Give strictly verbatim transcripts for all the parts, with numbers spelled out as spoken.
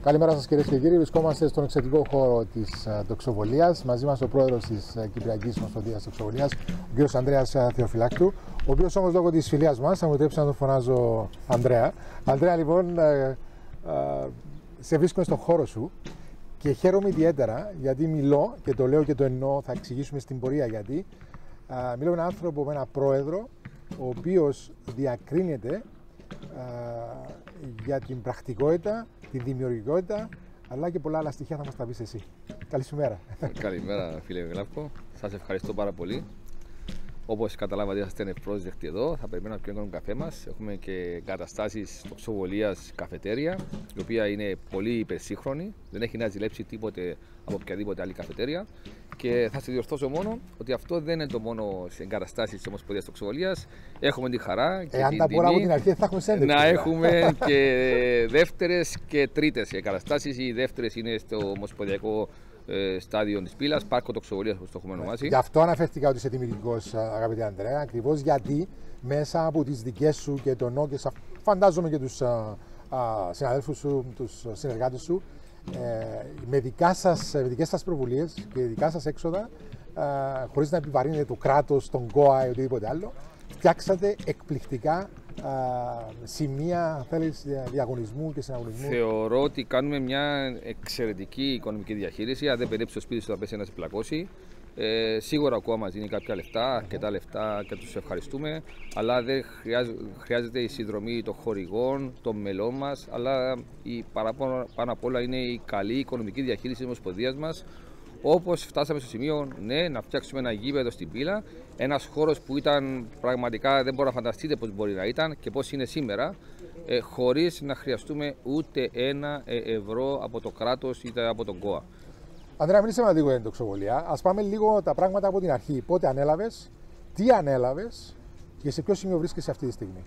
Καλημέρα σας κυρίες και κύριοι. Βρισκόμαστε στον εξαιρετικό χώρο της τοξοβολίας. Μαζί μας ο πρόεδρος της Κυπριακής Ομοσπονδίας Τοξοβολίας, ο κ. Ανδρέας Θεοφυλάκτου, ο οποίος όμως λόγω της φιλίας μας θα μου επιτρέψει να τον φωνάζω Ανδρέα. Ανδρέα, λοιπόν, ε, ε, σε βρίσκομαι στον χώρο σου και χαίρομαι ιδιαίτερα γιατί μιλώ και το λέω και το εννοώ, θα εξηγήσουμε στην πορεία γιατί. Ε, μιλώ με έναν άνθρωπο, με έναν πρόεδρο, ο οποίος διακρίνεται ε, για την πρακτικότητα, τη δημιουργικότητα, αλλά και πολλά άλλα στοιχεία θα μας τα πεις εσύ. Καλή σου μέρα. Καλημέρα φίλε Γλάφκο, σας ευχαριστώ πάρα πολύ. Όπως καταλάβατε, είσαστε ευπρόσδεκτοι εδώ. Θα περιμένουμε να πιούμε τον καφέ μας. Έχουμε και εγκαταστάσεις τοξοβολίας καφετέρια, η οποία είναι πολύ υπερσύγχρονη. Δεν έχει να ζηλέψει τίποτε από οποιαδήποτε άλλη καφετέρια. Και θα σε διορθώσω μόνο ότι αυτό δεν είναι το μόνο σε εγκαταστάσεις της Ομοσπονδίας Τοξοβολίας. Έχουμε τη χαρά και Εάν την τα μπορώ από τιμή την αρχή, θα έχουμε σέντεξη. να έχουμε και δεύτερες και τρίτες εγκαταστάσεις. Οι δεύτερες είναι στο Ομοσπονδιακό στάδιο της πύλας, πάρκο τοξοβολίας όπως το έχουμε ονομάσει. Γι' αυτό αναφέρθηκα ότι είσαι δημιουργικός, αγαπητέ Ανδρέα, ακριβώς γιατί μέσα από τις δικές σου και τον νο και φαντάζομαι και τους α, α, συναδέλφους σου, τους συνεργάτες σου, ε, με, δικά σας, με δικές σας προβουλίες και δικά σας έξοδα, ε, χωρίς να επιβαρύνετε το κράτος, τον ΚΟΑ ή οτιδήποτε άλλο, φτιάξατε εκπληκτικά α, σημεία θέλεις, διαγωνισμού και συναγωνισμού. Θεωρώ ότι κάνουμε μια εξαιρετική οικονομική διαχείριση. Αν δεν περίπτωση το σπίτι σου θα πέσει ένα πλακώσει. Ε, σίγουρα ο ΚΟΑ μας δίνει κάποια λεφτά, αρκετά λεφτά και τους ευχαριστούμε. Αλλά δεν χρειάζεται η συνδρομή των χορηγών, των μελών μας. Αλλά η παραπάνω, πάνω απ' όλα είναι η καλή οικονομική διαχείριση της Ομοσπονδίας μας. Όπως φτάσαμε στο σημείο, ναι, να φτιάξουμε ένα γήπεδο στην πύλα. Ένας χώρος που ήταν πραγματικά, δεν μπορώ να φανταστείτε πώς μπορεί να ήταν και πώς είναι σήμερα, ε, χωρίς να χρειαστούμε ούτε ένα ευρώ από το κράτος είτε από τον ΚΟΑ. Ανδρέα, μην σημαντικό για την τοξοβολία. Ας πάμε λίγο τα πράγματα από την αρχή. Πότε ανέλαβες, τι ανέλαβες και σε ποιο σημείο βρίσκεσαι αυτή τη στιγμή.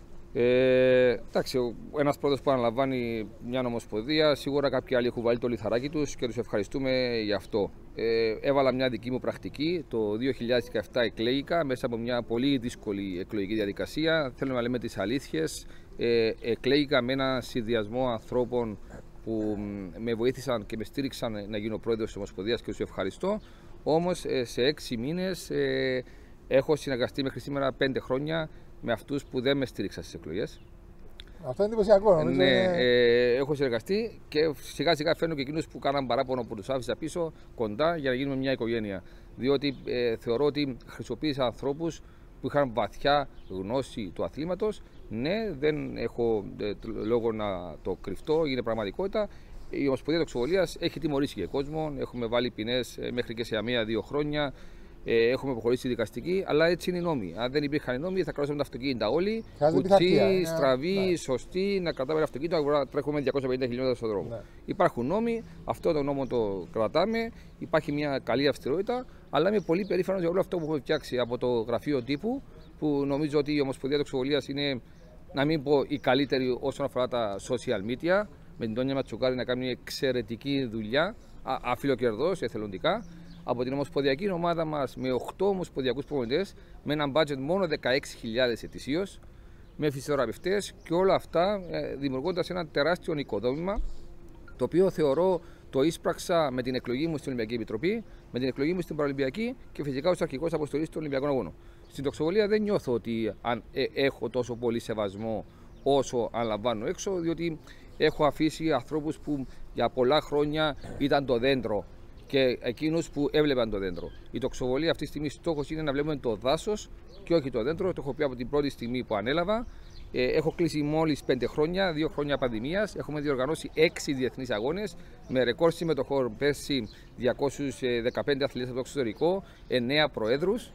Ε, εντάξει, ένας πρώτος που αναλαμβάνει μια ομοσπονδία, σίγουρα κάποιοι άλλοι έχουν βάλει το λιθαράκι τους και τους ευχαριστούμε γι' αυτό. Ε, έβαλα μια δική μου πρακτική. Το δύο χιλιάδες δεκαεπτά εκλέγηκα μέσα από μια πολύ δύσκολη εκλογική διαδικασία. Θέλουμε να λέμε τις αλήθειες. Ε, εκλέγηκα με ένα συνδυασμό ανθρώπων που με βοήθησαν και με στήριξαν να γίνω πρόεδρος της Ομοσπονδίας και τους ευχαριστώ. Όμως ε, σε έξι μήνες ε, έχω συνεργαστεί μέχρι σήμερα πέντε χρόνια με αυτούς που δεν με στήριξαν στις εκλογές. Αυτό είναι εντυπωσιακό. Ναι, είναι... ε, έχω συνεργαστεί και σιγά σιγά φέρνω και εκείνους που κάναν παράπονο που τους άφησα πίσω κοντά για να γίνουμε μια οικογένεια. Διότι ε, θεωρώ ότι χρησιμοποίησα ανθρώπους που είχαν βαθιά γνώση του αθλήματος. Ναι, δεν έχω ε, λόγο να το κρυφτώ, είναι πραγματικότητα. Η Ομοσπονδία Τοξοβολίας έχει τιμωρήσει και κόσμο. Έχουμε βάλει ποινές ε, μέχρι και σε αμαία-δύο χρόνια. Ε, έχουμε προχωρήσει στη δικαστική, αλλά έτσι είναι οι νόμοι. Αν δεν υπήρχαν οι νόμοι, θα κρατούσαμε τα αυτοκίνητα όλοι. Κουτσί, στραβή, ναι. Σωστή, να κρατάμε τα αυτοκίνητα, να τρέχουμε διακόσια πενήντα χιλιόμετρα στον δρόμο. Ναι. Υπάρχουν νόμοι, αυτό το νόμο το κρατάμε. Υπάρχει μια καλή αυστηρότητα, αλλά είμαι πολύ περήφανος για όλο αυτό που έχουμε φτιάξει από το γραφείο τύπου, που νομίζω ότι η Ομοσπονδία Τοξοβολίας είναι, να μην πω η καλύτερη όσον αφορά τα social media. Με την Τόνια Ματσουκάρη να κάνει μια εξαιρετική δουλειά, αφιλοκερδός, εθελοντικά. Από την Ομοσπονδιακή ομάδα μας με οκτώ ομοσπονδιακούς προπονητές, με ένα budget μόνο δεκαέξι χιλιάδες ετησίως, με φυσιοθεραπευτές και όλα αυτά ε, δημιουργώντας ένα τεράστιο οικοδόμημα, το οποίο θεωρώ το ίσπραξα με την εκλογή μου στην Ολυμπιακή Επιτροπή, με την εκλογή μου στην Παραολυμπιακή και φυσικά ως αρχηγός αποστολής των Ολυμπιακών Αγώνων. Στην τοξοβολία δεν νιώθω ότι αν, ε, έχω τόσο πολύ σεβασμό όσο αν λαμβάνω έξω, διότι έχω αφήσει ανθρώπους που για πολλά χρόνια ήταν το δέντρο και εκείνους που έβλεπαν το δέντρο. Η τοξοβολία αυτή τη στιγμή στόχος είναι να βλέπουμε το δάσος και όχι το δέντρο. Το έχω πει από την πρώτη στιγμή που ανέλαβα. Ε, έχω κλείσει μόλις πέντε χρόνια, δύο χρόνια πανδημίας. Έχουμε διοργανώσει έξι διεθνείς αγώνες με ρεκόρ συμμετοχών πέρσι διακόσιους δεκαπέντε αθλητές από το εξωτερικό, εννέα προέδρους.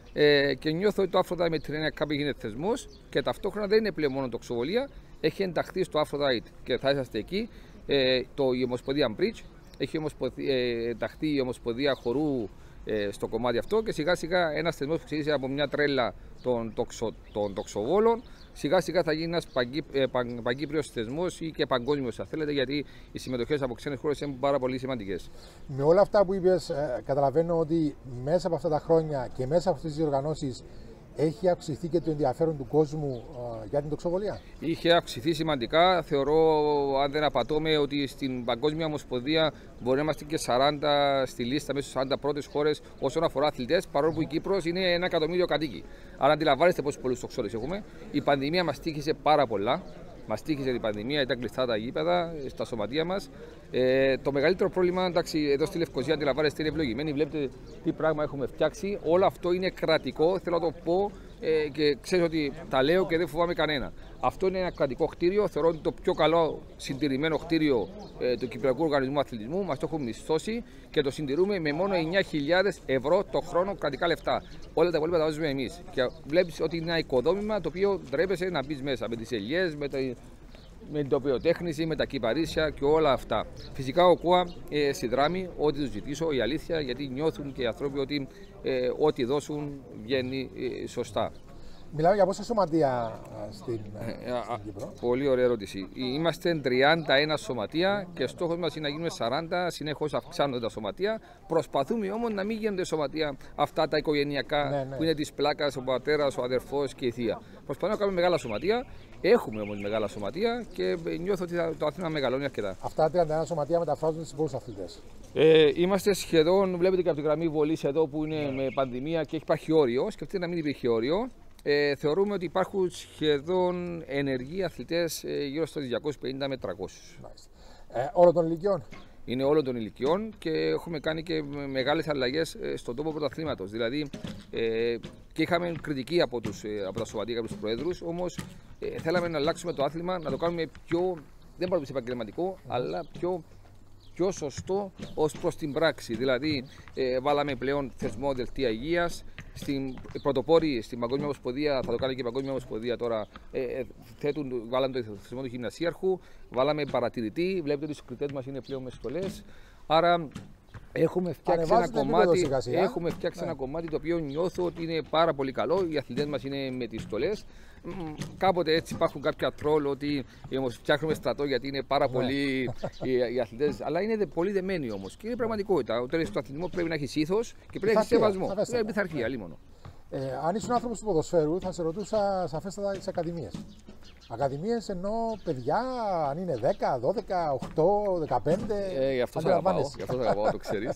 Ε, και νιώθω ότι το Aphrodite με την έννοια κάποιο γίνεται θεσμός και ταυτόχρονα δεν είναι πλέον μόνο τοξοβολία. Έχει ενταχθεί στο Aphrodite και θα είσαστε εκεί. Ε, το, η Ομοσπονδία Bridge. Έχει ενταχθεί η Ομοσπονδία Χορού ε, στο κομμάτι αυτό και σιγά σιγά ένας θεσμός που ξεκίνησε από μια τρέλα των, τοξο, των τοξοβόλων, σιγά σιγά θα γίνει ένας παγκύ, ε, παν, παγκύπριος θεσμός ή και παγκόσμιος, αν θέλετε, γιατί οι συμμετοχές από ξένες χώρες είναι πάρα πολύ σημαντικές. Με όλα αυτά που είπες, ε, καταλαβαίνω ότι μέσα από αυτά τα χρόνια και μέσα από αυτές τις διοργανώσεις έχει αυξηθεί και το ενδιαφέρον του κόσμου uh, για την τοξοβολία? Είχε αυξηθεί σημαντικά. Θεωρώ, αν δεν απατώμε, ότι στην Παγκόσμια Ομοσπονδία μπορεί να είμαστε και σαράντα στη λίστα, μέσα στις σαράντα πρώτες χώρες όσον αφορά αθλητές, παρόλο που η Κύπρος είναι ένα εκατομμύριο κατοίκοι. Άρα, αντιλαμβάνεστε πόσους πολλούς τοξότες έχουμε. Η πανδημία μας τύχησε πάρα πολλά. Μας τύχησε η πανδημία, ήταν κλειστά τα γήπεδα, στα σωματεία μας. Ε, το μεγαλύτερο πρόβλημα, εντάξει, εδώ στη Λευκοσία, αντιλαμβάνεστε, είναι ευλογημένοι. Βλέπετε τι πράγμα έχουμε φτιάξει. Όλο αυτό είναι κρατικό, θέλω να το πω ε, και ξέρω ότι τα λέω και δεν φοβάμαι κανένα. Αυτό είναι ένα κρατικό κτίριο. Θεωρώ ότι το πιο καλό συντηρημένο κτίριο ε, του Κυπριακού Οργανισμού Αθλητισμού. Μας το έχουν μισθώσει και το συντηρούμε με μόνο εννιά χιλιάδες ευρώ το χρόνο κρατικά λεφτά. Όλα τα υπόλοιπα τα βάζουμε εμείς. Και βλέπεις ότι είναι ένα οικοδόμημα το οποίο ντρέπεσαι να μπει μέσα με τις ελιές, με, με την τοπιοτέχνηση, με τα κυπαρίσια και όλα αυτά. Φυσικά ο ΚΟΑ ε, συνδράμει ό,τι τους ζητήσω, η αλήθεια, γιατί νιώθουν και οι άνθρωποι ότι ε, ό,τι δώσουν βγαίνει ε, σωστά. Μιλάμε για πόσα σωματεία στην, ε, στην Κύπρο? Πολύ ωραία ερώτηση. Είμαστε τριάντα ένα σωματεία και στόχος μας είναι να γίνουμε σαράντα. Συνεχώς αυξάνονται τα σωματεία. Προσπαθούμε όμως να μην γίνονται σωματεία αυτά τα οικογενειακά, ναι, ναι, που είναι της πλάκας, ο πατέρας, ο αδερφός και η θεία. Προσπαθούμε να κάνουμε μεγάλα σωματεία. Έχουμε όμως μεγάλα σωματεία και νιώθω ότι το άθλημα μεγαλώνει αρκετά. Αυτά τα τριάντα ένα σωματεία μεταφράζονται σε πολλούς αθλητές? Ε, είμαστε σχεδόν, βλέπετε και από τη γραμμή βολής εδώ που είναι, ναι, με πανδημία και υπάρχει όριο. Σκεφτείτε να μην υπήρχε όριο. Ε, θεωρούμε ότι υπάρχουν σχεδόν ενεργοί αθλητές ε, γύρω στα διακόσιους πενήντα με τριακόσιους. Ε, όλων των ηλικιών? Είναι όλων των ηλικιών και έχουμε κάνει και μεγάλες αλλαγές ε, στον τόπο πρωταθλήματος. Δηλαδή, ε, και είχαμε κριτική από, τους, ε, από τα σωματεία και τους προέδρους, όμως ε, θέλαμε να αλλάξουμε το άθλημα, να το κάνουμε πιο, δεν πάρουμε επαγγελματικό, mm. αλλά πιο, πιο σωστό ως προς την πράξη. Δηλαδή, ε, βάλαμε πλέον θεσμό δελτία υγείας. Στην πρωτοπόρη, στην Παγκόσμια Ομοσπονδία, θα το κάνει και η Παγκόσμια Ομοσπονδία τώρα, ε, θέτουν, βάλαμε το θεσμό του γυμνασίαρχου, βάλαμε παρατηρητή, βλέπετε ότι οι κριτές μας είναι πλέον με στολές. Άρα έχουμε φτιάξει, ένα κομμάτι, σιγά σιγά. Έχουμε φτιάξει ναι. ένα κομμάτι το οποίο νιώθω ότι είναι πάρα πολύ καλό. Οι αθλητές μας είναι με τις στολές. Κάποτε έτσι υπάρχουν κάποια τρόλ ότι φτιάχνουμε στρατό γιατί είναι πάρα ναι. πολλοί οι, οι αθλητές. Αλλά είναι πολύ δεμένοι όμως. Και είναι πραγματικότητα. Ο τέλος του αθλητισμού πρέπει να έχει ήθος και πρέπει να έχει σεβασμό. Είναι πειθαρχία, λίμωνο. Ε, αν ήσουν άνθρωπος του ποδοσφαίρου, θα σε ρωτούσα σαφέστατα τις ακαδημίες. Ακαδημίες εννοώ παιδιά, αν είναι δέκα, δώδεκα, οκτώ, δεκαπέντε. Ε, γι' αυτό θα αγαπάω, γι' αυτό θα αγαπάω, το ξέρεις.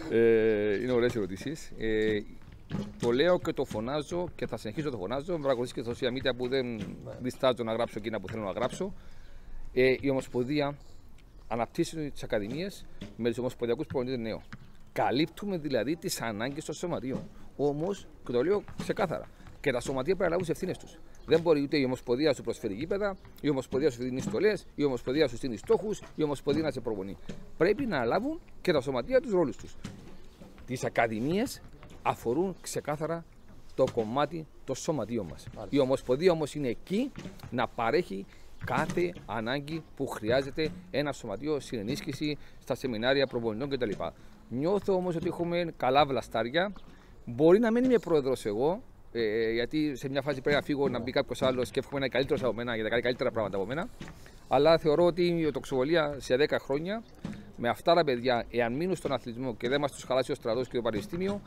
ε, είναι ωραίες ερωτήσεις. Ε, το λέω και το φωνάζω και θα συνεχίσω να το φωνάζω. Με παρακολουθείς και στα social media που δεν ναι. διστάζω να γράψω εκείνα που θέλω να γράψω. Ε, η Ομοσπονδία αναπτύσσει τις ακαδημίες με τους ομοσπονδιακούς προπονητές νέων. Καλύπτουμε δηλαδή τις ανάγκες των σωματείων. Όμως, και το λέω ξεκάθαρα, και τα σωματεία πρέπει να λάβουν τις ευθύνες τους. Δεν μπορεί ούτε η Ομοσπονδία σου προσφέρει γήπεδα, η Ομοσπονδία σου δίνει στολές, η Ομοσπονδία σου στείνει στόχους, η Ομοσπονδία να σε προπονεί. Πρέπει να λάβουν και τα σωματεία τους ρόλους τους. Τις ακαδημίες αφορούν ξεκάθαρα το κομμάτι των σωματείων μας. Μάλιστα. Η Ομοσπονδία όμως είναι εκεί να παρέχει κάθε ανάγκη που χρειάζεται ένα σωματείο στην ενίσχυση, στα σεμινάρια προπονητών κτλ. Νιώθω όμως ότι έχουμε καλά βλαστάρια. Μπορεί να μην είμαι πρόεδρος εγώ, ε, γιατί σε μια φάση πρέπει να φύγω, να μπει κάποιος άλλος και εύχομαι να είναι καλύτερος από μένα για να κάνει καλύτερα πράγματα από μένα. Αλλά θεωρώ ότι η τοξοβολία σε δέκα χρόνια, με αυτά τα παιδιά, εάν μείνουν στον αθλητισμό και δεν μας τους χαλάσει ο στρατός και το πανεπιστήμιο,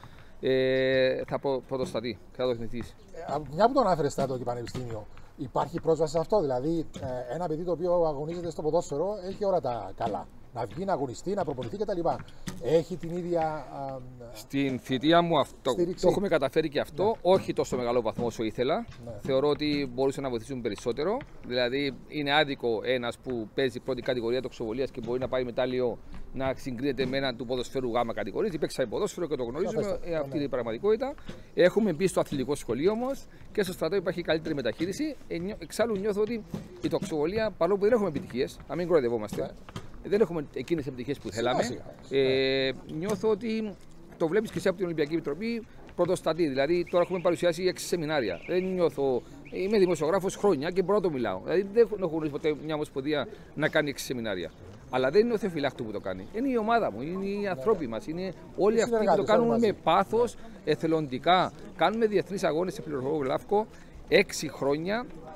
ε, θα προ, πρωτοστατεί και θα το εθνηθείς. Ε, μια που τον ανάφερε στρατό και πανεπιστήμιο, υπάρχει πρόσβαση σε αυτό? Δηλαδή, ε, ένα παιδί το οποίο αγωνίζεται στο ποδόσφαιρο έχει όλα τα καλά. Να βγει, να αγωνιστεί, να προπονηθεί κτλ. Έχει την ίδια. Α, Στην θητεία μου αυτό, στήριξη. Το έχουμε καταφέρει και αυτό, ναι. όχι τόσο μεγάλο βαθμό όσο ήθελα. Ναι. Θεωρώ ότι μπορούσαν να βοηθήσουν περισσότερο. Δηλαδή, είναι άδικο ένας που παίζει πρώτη κατηγορία τοξοβολίας και μπορεί να πάει μετάλλιο να συγκρίνεται με έναν του ποδοσφαίρου γάμα κατηγορία. Παίξα ποδόσφαιρο και το γνωρίζουμε. Ε, αυτή ναι. είναι η πραγματικότητα. Έχουμε μπει στο αθλητικό σχολείο όμως και στο στρατό υπάρχει καλύτερη μεταχείριση. Ε, εξάλλου νιώθω ότι η τοξοβολία, παρόλο που δεν έχουμε επιτυχίες, να μην κοροϊδευόμαστε. Ναι. Δεν έχουμε εκείνες τις επιτυχίες που θέλαμε. Σιγά, σιγά. Ε, νιώθω ότι το βλέπεις και εσύ από την Ολυμπιακή Επιτροπή πρωτοστατεί. Δηλαδή, τώρα έχουμε παρουσιάσει έξι σεμινάρια. Δεν νιώθω. Είμαι δημοσιογράφος χρόνια και μπορώ να το μιλάω. Δηλαδή, δεν έχω γνωρίσει ποτέ μια ομοσπονδία να κάνει έξι σεμινάρια. Αλλά δεν είναι ο Θεοφυλάκτου που το κάνει. Είναι η ομάδα μου, είναι οι άνθρωποι μας. Είναι όλοι αυτοί που το κάνουν με πάθος, εθελοντικά. Κάνουμε διεθνείς αγώνες σε πληροφορικό γράφικο έξι χρόνια.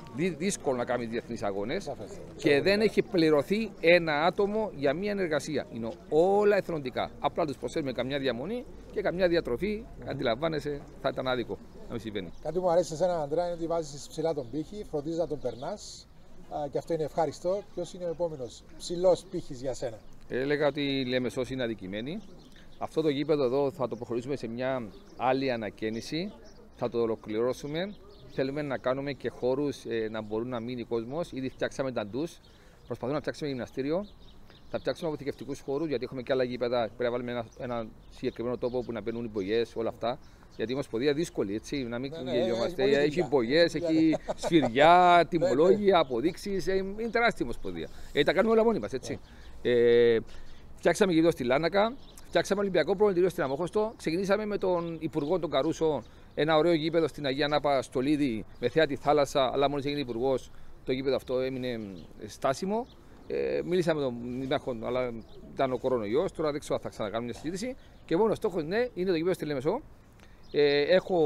δύσκολο να κάνει διεθνείς αγώνες και δεν έχει πληρωθεί ένα άτομο για μία εργασία. Είναι όλα εθελοντικά. Απλά τους προσφέρουμε καμιά διαμονή και καμιά διατροφή. Mm-hmm. Αντιλαμβάνεσαι, θα ήταν άδικο να μην συμβαίνει. Κάτι που μου αρέσει σε εσένα, Αντρέα, είναι ότι βάζεις ψηλά τον πύχη, φροντίζεις να τον περνάς και αυτό είναι ευχάριστο. Ποιος είναι ο επόμενος ψηλός πύχης για σένα? Έλεγα ότι η Λεμεσός είναι αδικημένη. Αυτό το γήπεδο εδώ θα το προχωρήσουμε σε μια άλλη ανακαίνιση. Θα το ολοκληρώσουμε. Θέλουμε να κάνουμε και χώρους ε, να μπορούν να μείνει ο κόσμος. Ήδη φτιάξαμε τα ντους. Προσπαθούμε να φτιάξουμε γυμναστήριο. Θα φτιάξουμε αποθηκευτικούς χώρους γιατί έχουμε και άλλα γήπεδα. Πρέπει να βάλουμε ένα, ένα συγκεκριμένο τόπο που να μπαίνουν οι μπογιές, όλα αυτά. Γιατί η Ομοσπονδία δύσκολη, έτσι. Να μην ναι, γελιόμαστε. Ναι, έχει μπογιές, έχει σφυριά, τιμολόγια, αποδείξεις. Ε, είναι τεράστια η Ομοσπονδία. Ε, τα κάνουμε όλα μόνοι μας, έτσι. Ε, φτιάξαμε γήπεδο στη Λάνακα. Φτιάξαμε Ολυμπιακό Προπονητήριο στην Αμόχωστο. Ξεκινήσαμε με τον Υπουργό τον Καρούσο ένα ωραίο γήπεδο στην Αγία Νάπα στο Λίδι με θέα τη θάλασσα. Αλλά μόλις έγινε υπουργός, το γήπεδο αυτό έμεινε στάσιμο. Ε, μίλησα με τον Δήμαρχο, αλλά ήταν ο κορονοϊός. Τώρα δεν ξέρω αν θα ξανακάνουμε μια συζήτηση. Και μόνο στόχος ναι, είναι το γήπεδο στη Λεμεσό. Ε, έχω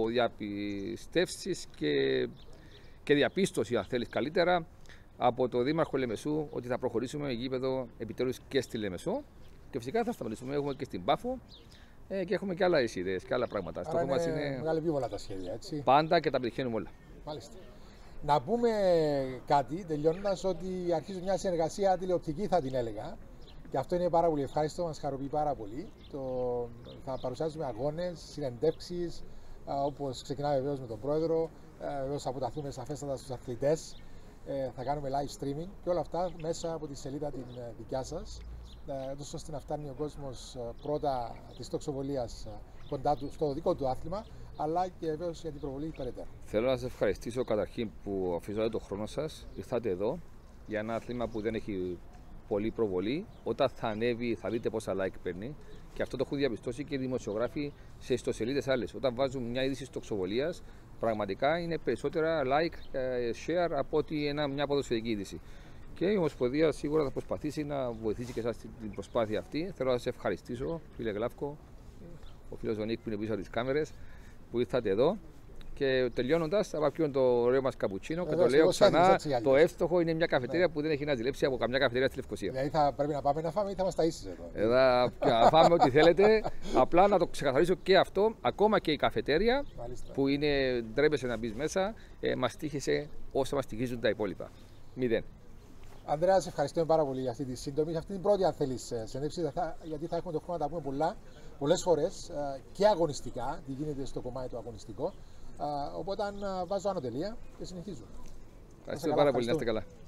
διαπιστεύσεις και, και διαπίστωση, αν θέλεις καλύτερα, από τον Δήμαρχο Λεμεσού ότι θα προχωρήσουμε γήπεδο επιτέλους και στη Λεμεσό. Και φυσικά θα σταματήσουμε. Έχουμε και στην Πάφο ε, και έχουμε και άλλα ιδέες και άλλα πράγματα. Άρα είναι, είναι μεγάλη επίβολα τα σχέδια, έτσι. Πάντα και τα πετυχαίνουμε όλα. Μάλιστα. Να πούμε κάτι τελειώνοντας ότι αρχίζει μια συνεργασία τηλεοπτική, θα την έλεγα. Και αυτό είναι πάρα πολύ ευχάριστο, μας χαροποιεί πάρα πολύ. Το, θα παρουσιάζουμε αγώνες, συνεντεύξεις, όπως ξεκινάμε βεβαίως με τον πρόεδρο. Βεβαίως θα αποταθούμε σαφέστατα στους αθλητές. Ε, θα κάνουμε live streaming και όλα αυτά μέσα από τη σελίδα την δικιά σας. Τόσο ώστε να φτάνει ο κόσμος πρώτα της τοξοβολίας κοντά του στο δικό του άθλημα, αλλά και βεβαίως για την προβολή περαιτέρω. Θέλω να σας ευχαριστήσω καταρχήν που αφήσατε τον χρόνο σας, ήρθατε εδώ για ένα άθλημα που δεν έχει πολύ προβολή. Όταν θα ανέβει, θα δείτε πόσα like παίρνει. Και αυτό το έχουν διαπιστώσει και οι δημοσιογράφοι σε ιστοσελίδες άλλες. Όταν βάζουν μια είδηση τοξοβολίας, πραγματικά είναι περισσότερα like, share από ότι ένα, μια ποδοσφαιρική είδηση. Και η Ομοσπονδία σίγουρα θα προσπαθήσει να βοηθήσει και εσάς στην προσπάθεια αυτή. Θέλω να σας ευχαριστήσω, φίλε Γλάφκο, ο φίλος Ζωνίκ που είναι πίσω από τις κάμερες, που ήρθατε εδώ. Και τελειώνοντας, θα πιούμε το ωραίο μας καπουτσίνο και το λέω ξανά. Το εύστοχο είναι μια καφετέρια ναι. που δεν έχει να ζηλέψει από καμιά καφετέρια στη Λευκοσία. Δηλαδή θα πρέπει να πάμε να φάμε ή θα μας ταΐσεις εδώ. Εδώ να φάμε ό,τι θέλετε. Απλά να το ξεκαθαρίσω και αυτό, ακόμα και η καφετέρια Μάλιστα. που είναι, ντρέπεσαι να μπει μέσα, ε, μας τύχησε όσα μας τυχίζουν τα υπόλοιπα. Μηδέν. Ανδρέα, σε ευχαριστούμε πάρα πολύ για αυτή τη σύντομη. Αυτή την πρώτη, αν θέλεις, συνέντευξη, γιατί θα έχουμε το χρόνο να τα πούμε πολλά, πολλές φορές και αγωνιστικά, τι γίνεται στο κομμάτι το αγωνιστικό. Οπότε, αν βάζω άνω τελεία και συνεχίζω. Ευχαριστώ πάρα πολύ, να είστε καλά.